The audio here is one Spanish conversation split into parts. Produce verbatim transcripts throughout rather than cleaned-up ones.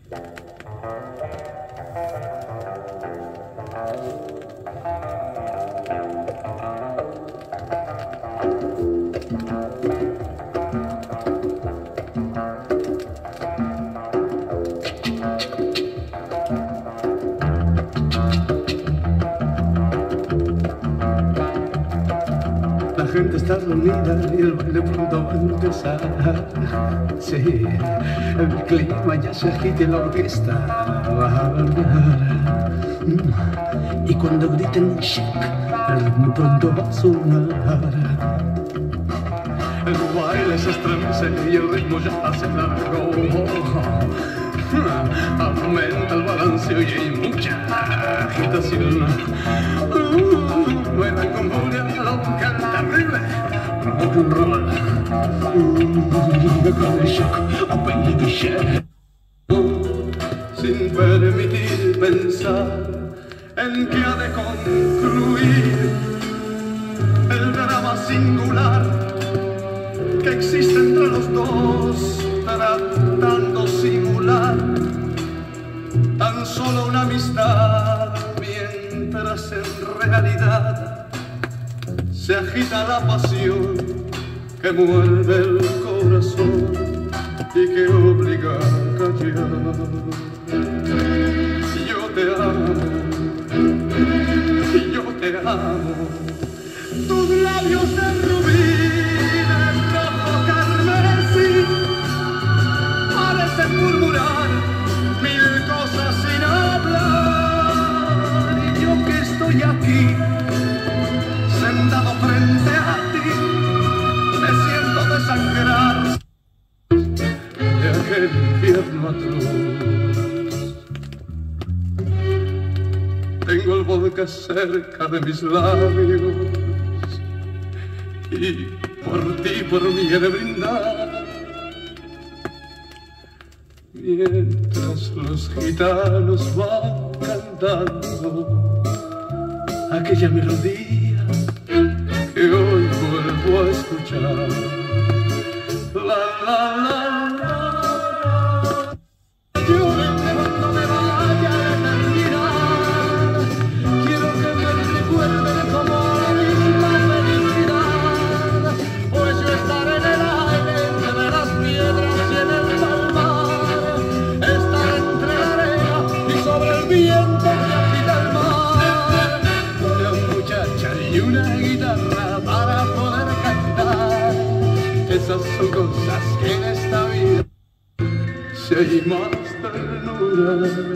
La gente está reunida y el baile pronto va a empezar. Sí, el clima ya se agita y la orquesta va a bailar. Y cuando griten chic, el ritmo pronto va a sonar. El baile se estremece y el ritmo ya se largó. Aumenta el balanceo y hay mucha agitación. Bailan con furia loca, terrible rock and roll. Con el shock, a baby shake. Sin permitir pensar en que ha de concluir el drama singular que existe entre los dos, tratando simular tan solo una amistad, mientras en realidad se agita la pasión que muerde el corazón y que obliga a callar. Yo te amo, yo te amo, tus labios de rubí, de rojo carmesí, parecen murmurar mil cosas sin hablar. Y yo que estoy aquí, sentado frente a ti, me siento desangrar de aquel infierno atroz. Tengo el vodka cerca de mis labios y por ti, por mí he de brindar, mientras los gitanos van cantando aquella melodía que hoy vuelvo a escuchar. La la la la. Lloren cuando me vaya a terminar. Quiero que me recuerden como la misma felicidad. Pues yo estaré en el aire entre las piedras y en el palmar. Estar entre la arena y sobre el viento que agita el mar. Una muchacha y una guitarra para poder cantar. Esas son cosas que en esta vida, si hay más ternura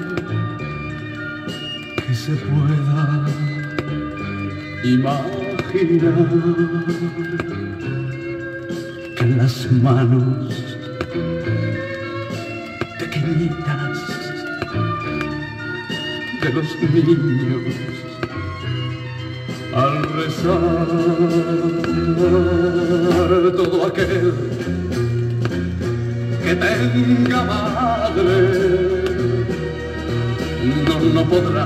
que se pueda imaginar, que en las manos pequeñitas de los niños, al rezar todo aquel que tenga madre no, no podrá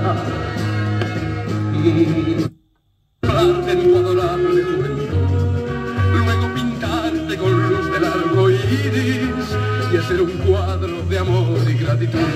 hablarte en tu adorable juventud, luego pintarte con luz del arco iris y hacer un cuadro de amor y gratitud.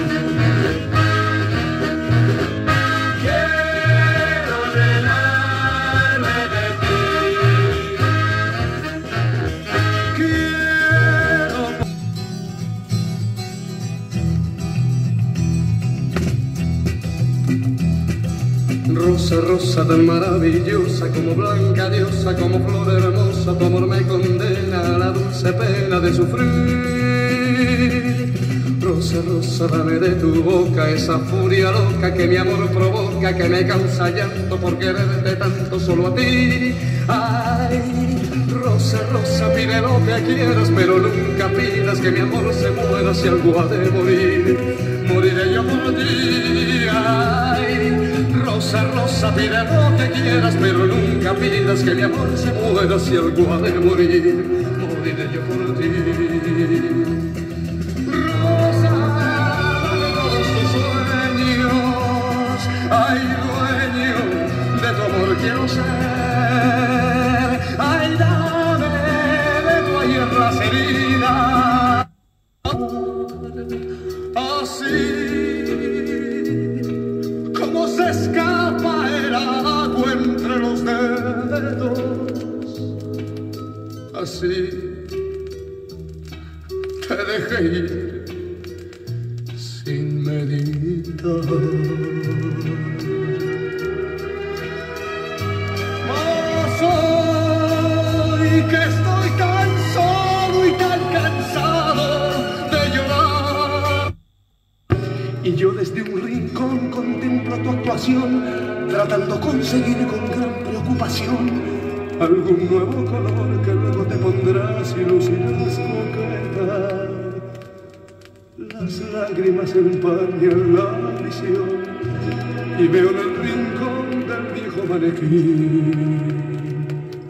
Rosa, rosa tan maravillosa, como blanca diosa, como flor hermosa, tu amor me condena a la dulce pena de sufrir. Rosa, rosa, dame de tu boca esa furia loca que mi amor provoca, que me causa llanto por quererte tanto solo a ti. Ay, rosa, rosa, pide lo que quieras, pero nunca pidas que mi amor se muera si algo ha de morir. Moriré yo por ti. Ay, rosa, rosa, pide lo que quieras, pero nunca pidas que mi amor se muera si algo ha de morir. Moriré yo por ti. Rosa, dame todos tus sueños. Ay, dueño de tu amor quiero ser. Ay, dame de tu ayer las heridas. así como se escapa el agua entre los dedos, así te dejé ir sin meditar. Mas hoy que estoy tan solo y tan cansado de llorar, y yo desde un rincón contemplo tu actuación, tratando conseguir con gran preocupación algún nuevo color que luego te pondrás y lucirás coqueta. Las lágrimas empañan la visión y veo en el rincón del viejo manequín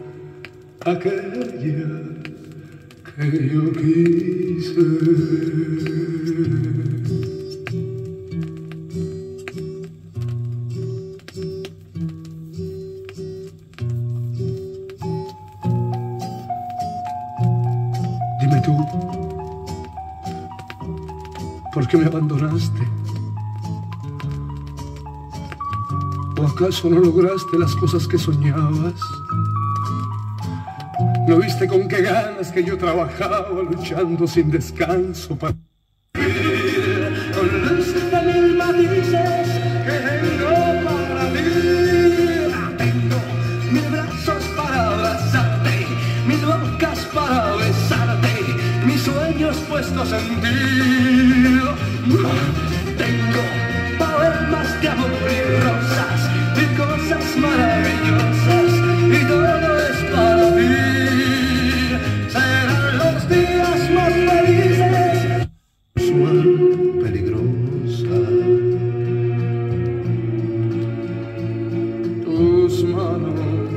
aquella que yo quise. Dime tú, ¿por qué me abandonaste? ¿O acaso no lograste las cosas que soñabas? ¿No viste con qué ganas que yo trabajaba luchando sin descanso para vivir con los mil matices que tengo para ti? Tengo mil brazos para abrazarte, mil bocas para besarte, mis sueños puestos en ti. Tengo poemas de amor y rosas y cosas maravillosas, y todo es para ti. Serán los días más felices. Suave, peligrosa, tus manos,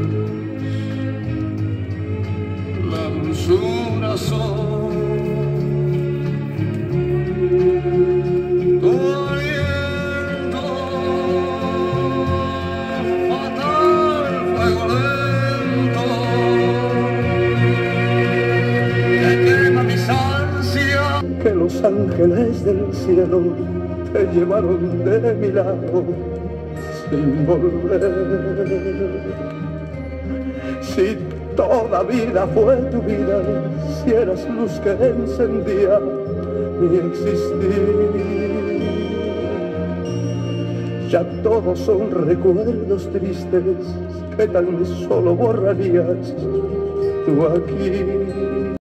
la dulzura son. Que los ángeles del cielo te llevaron de mi lado sin volver. Si toda vida fue tu vida, si eras luz que encendía mi existir, ya todos son recuerdos tristes que tan solo borrarías tú aquí.